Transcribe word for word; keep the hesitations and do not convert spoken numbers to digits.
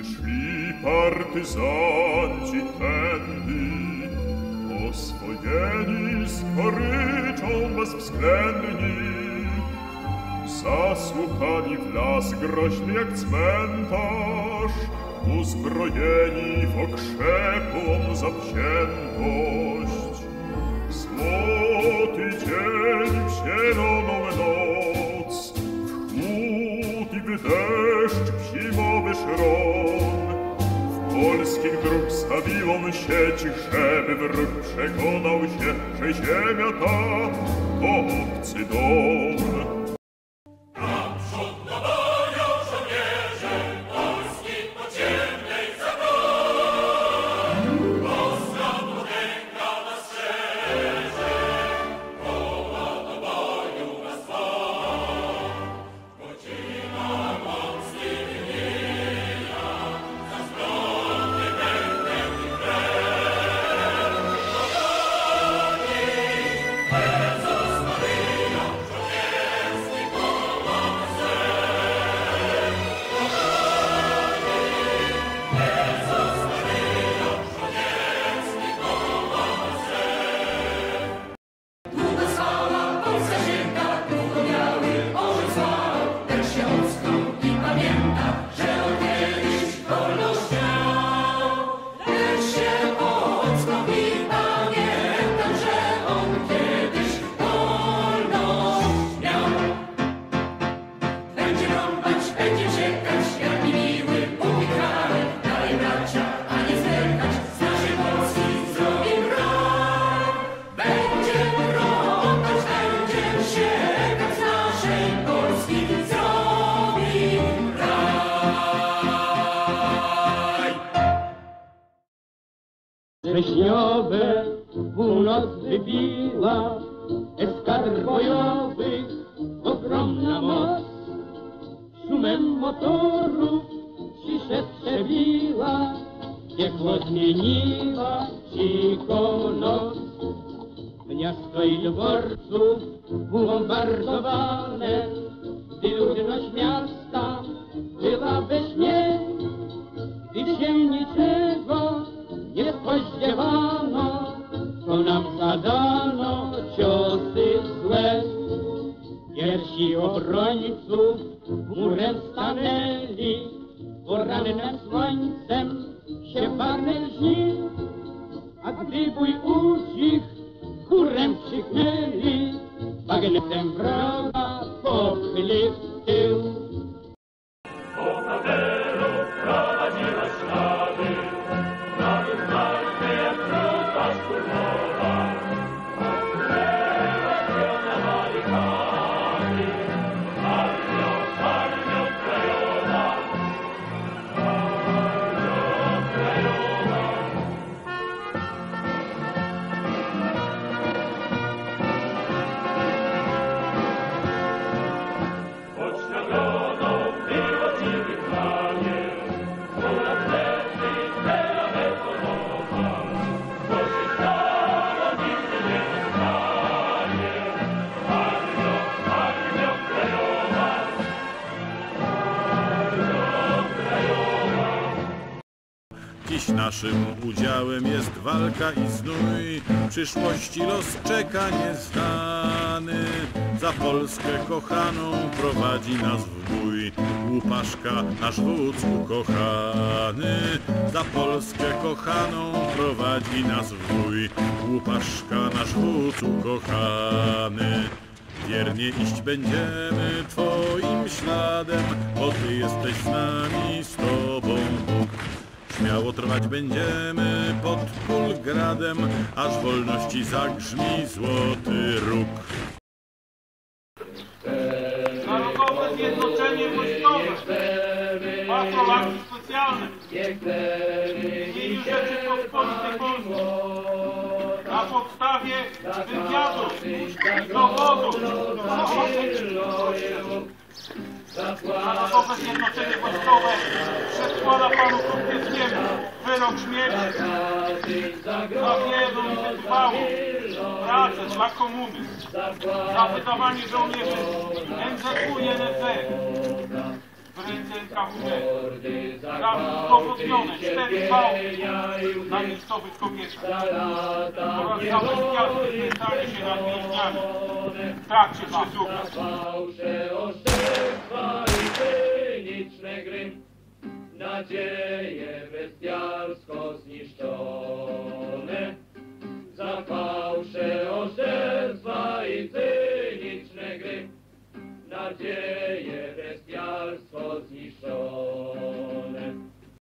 Gdy szli partyzanci tędy, oswojeni z goryczą bezwzględni, zasłuchani w las groźny jak cmentarz, uzbrojeni w okrzepłą zawziętość. Złoty dzień w zieloną noc, w chłód i w deszcz, w zimowy szron, w polskich dróg stawił on sieci, żeby wróg przekonał się, że ziemia ta to obcy dom. Wrześniowe północ wybiła, eskadr bojowych ogromna moc. Szumem motorów ciszę strzeliła, piekło zmieniła cicho noc. Miasto i dworców bombardowane, gdy ludność miasta była we śnie, gdy się niczego nie spodziewano, to nam zadano ciosy złe. Pierwsi obrońców murem stanęli, porannym słońcem się parne lśni, a gdy bój ucich, chórem krzyknęli, bagnetem wroga popchyli w tył. Dziś naszym udziałem jest walka i znój, w przyszłości los czeka nieznany. Za Polskę kochaną prowadzi nas w bój Łupaszka, nasz wódz ukochany. Za Polskę kochaną prowadzi nas w bój Łupaszka, nasz wódz ukochany. Wiernie iść będziemy Twoim śladem, bo Ty jesteś z nami, z Tobą Bóg. Śmiało trwać będziemy pod Kulgradem, aż wolności zagrzmi złoty róg. Narodowe Zjednoczenie Wojskowe, patrolaki specjalne w imieniu Rzeczypospolitej Polskiej na podstawie wywiadów i dowodów Narodowe Zjednoczenie Wojskowe przedkłada panu Krupnickiemu wyrok śmierci za wierną i wytrwałą pracę dla komuny, za wydawanie żołnierzy N Z U i N S Z w ręce N K W D. Prawo udowodnione, cztery gwałty na miejscowych kobietach oraz zabezpieczenie znęcanie się nad więźniami w trakcie przesłuchań. Fałsze, oszczerstwa i cyniczne gry, nadzieje bestialsko zniszczone. Za fałsze, oszczerstwa i cyniczne gry, nadzieje